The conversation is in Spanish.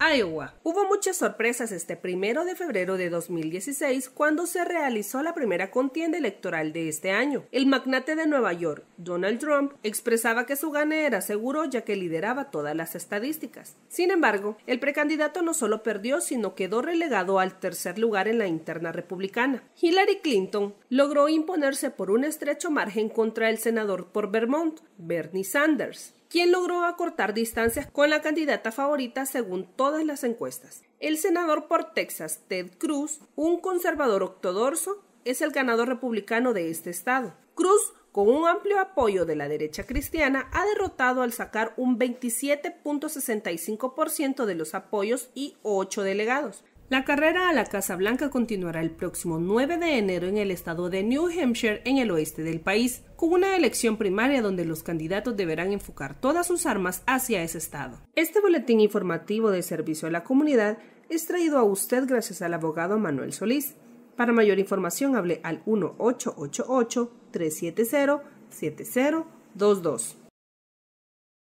Iowa. Hubo muchas sorpresas este 1 de febrero de 2016 cuando se realizó la primera contienda electoral de este año. El magnate de Nueva York, Donald Trump, expresaba que su gane era seguro ya que lideraba todas las estadísticas. Sin embargo, el precandidato no solo perdió, sino quedó relegado al tercer lugar en la interna republicana. Hillary Clinton logró imponerse por un estrecho margen contra el senador por Vermont, Bernie Sanders, quien logró acortar distancias con la candidata favorita según todas las encuestas. El senador por Texas, Ted Cruz, un conservador ortodoxo, es el ganador republicano de este estado. Cruz, con un amplio apoyo de la derecha cristiana, ha derrotado al sacar un 27.65% de los apoyos y 8 delegados. La carrera a la Casa Blanca continuará el próximo 9 de enero en el estado de New Hampshire, en el oeste del país, con una elección primaria donde los candidatos deberán enfocar todas sus armas hacia ese estado. Este boletín informativo de servicio a la comunidad es traído a usted gracias al abogado Manuel Solís. Para mayor información hable al 1-888-370-7022.